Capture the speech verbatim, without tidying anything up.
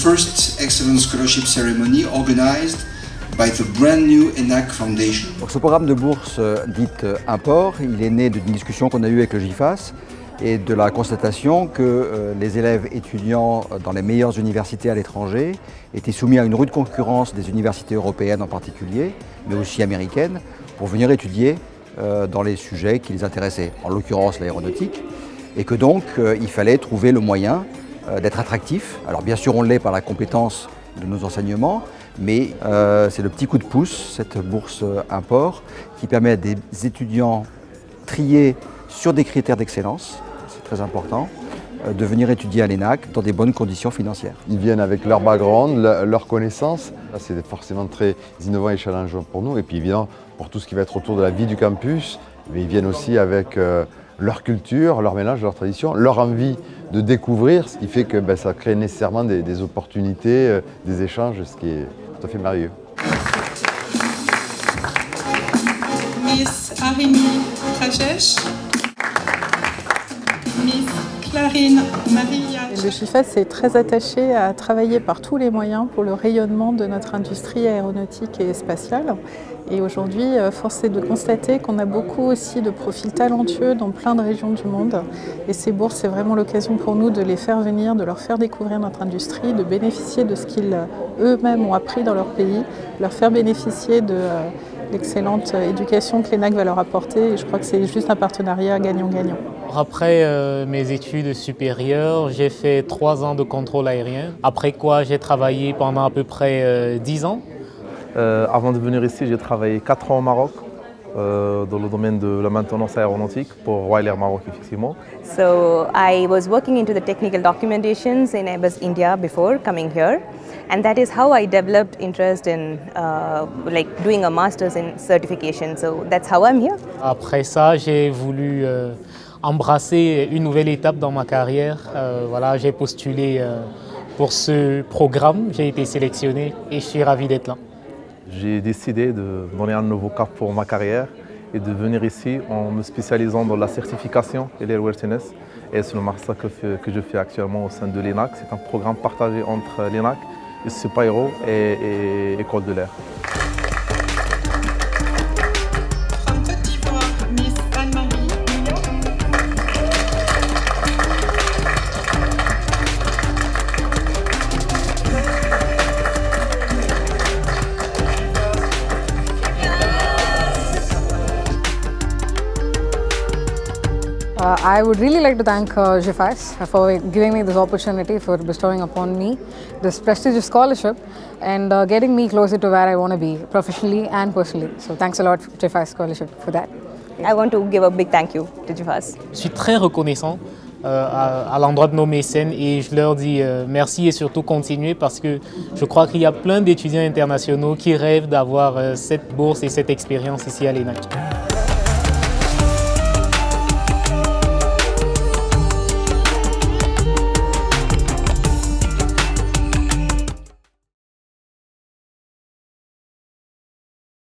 first Excellence Scholarship Ceremony organized by the brand new ENAC Foundation. Donc, ce programme de bourse dite Import, il est né d'une discussion qu'on a eue avec le G I F A S et de la constatation que euh, les élèves étudiants dans les meilleures universités à l'étranger étaient soumis à une rude concurrence des universités européennes en particulier, mais aussi américaines, pour venir étudier euh, dans les sujets qui les intéressaient, en l'occurrence l'aéronautique, et que donc euh, il fallait trouver le moyen euh, d'être attractif. Alors bien sûr on l'est par la compétence de nos enseignements, mais euh, c'est le petit coup de pouce, cette bourse Import, qui permet à des étudiants triés sur des critères d'excellence, c'est très important, de venir étudier à l'ENAC dans des bonnes conditions financières. Ils viennent avec leur background, leurs connaissances. C'est forcément très innovant et challengeant pour nous. Et puis évidemment, pour tout ce qui va être autour de la vie du campus, ils viennent aussi avec euh, leur culture, leur mélange, leur tradition, leur envie de découvrir, ce qui fait que ben, ça crée nécessairement des, des opportunités, euh, des échanges, ce qui est tout à fait merveilleux. Miss Arini Rajesh. Miss Clarine Maria. Le G I F A S est très attaché à travailler par tous les moyens pour le rayonnement de notre industrie aéronautique et spatiale. Et aujourd'hui, force est de constater qu'on a beaucoup aussi de profils talentueux dans plein de régions du monde. Et ces bourses, c'est vraiment l'occasion pour nous de les faire venir, de leur faire découvrir notre industrie, de bénéficier de ce qu'ils eux-mêmes ont appris dans leur pays, leur faire bénéficier de l'excellente éducation que l'ENAC va leur apporter. Et je crois que c'est juste un partenariat gagnant-gagnant. Après euh, mes études supérieures, j'ai fait trois ans de contrôle aérien, après quoi j'ai travaillé pendant à peu près euh, dix ans. Euh, avant de venir ici, j'ai travaillé quatre ans au Maroc euh, dans le domaine de la maintenance aéronautique pour Royal Air Maroc, effectivement. So I was working into the technical documentations in Airbus India before coming here, and that is how I developed interest in uh, like doing a master's in certification. So that's how I'm here. Après ça, j'ai voulu euh, embrasser une nouvelle étape dans ma carrière. Euh, voilà, j'ai postulé euh, pour ce programme, j'ai été sélectionné et je suis ravi d'être là. J'ai décidé de donner un nouveau cap pour ma carrière et de venir ici en me spécialisant dans la certification et l'airworthiness. Et c'est le master que, que je fais actuellement au sein de l'ENAC. C'est un programme partagé entre l'ENAC, Supaéro et, et École de l'air. Uh, I would really like to thank uh, G I F A S for giving me this opportunity, for bestowing upon me this prestigious scholarship and uh, getting me closer to where I want to be professionally and personally. So thanks a lot G I F A S scholarship for that. I want to give a big thank you to G I F A S. Je suis très reconnaissant euh, à, à l'endroit de nos mécènes et je leur dis euh, merci et surtout continuez parce que je crois qu'il y a plein d'étudiants internationaux qui rêvent d'avoir euh, cette bourse et cette expérience ici à l'ENAC.